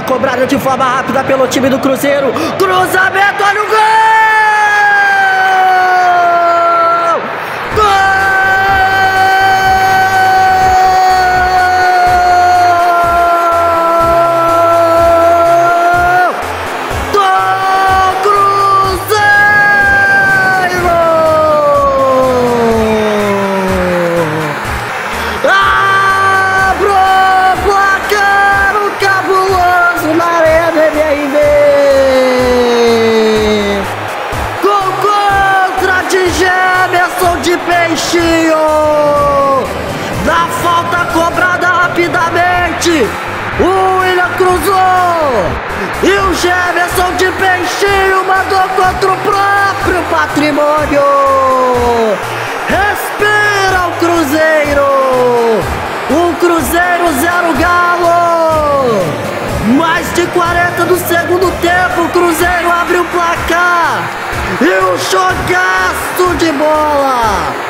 cobrada de forma rápida pelo time do Cruzeiro. Cruzamento, olha o gol! Gemerson de Peixinho, na falta cobrada rapidamente, o William cruzou e o Gemerson de Peixinho mandou contra o próprio patrimônio. Respira o Cruzeiro, o Cruzeiro 0 Galo. Mais de 40 do segundo tempo, o Cruzeiro abre o placar. E um jogaço de bola